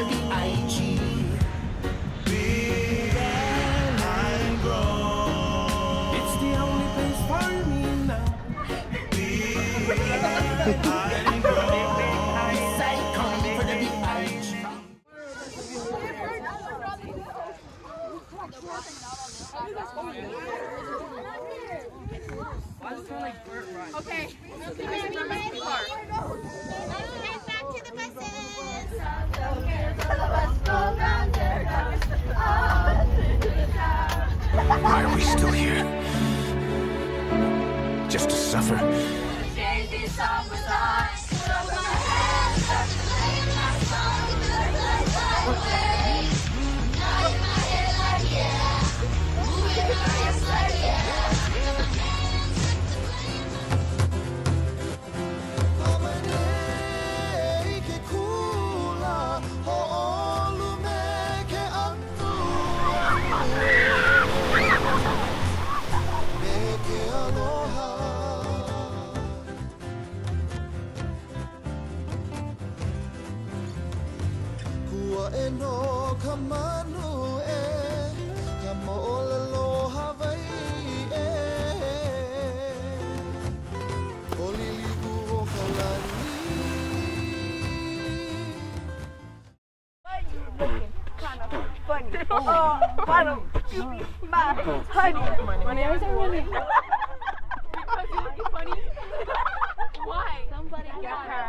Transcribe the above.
B.I.G. Big and grown. It's the only place for me now. Big and grown. Side coming for the B.I.G. Okay. Ready? Get back to the buses. Why are we still here? Just to suffer? No kamanu kamola lo havai olili buo kalani kind of funny. Oh, bottom, my honey. My nails are really because you're looking funny. Why? Somebody got her.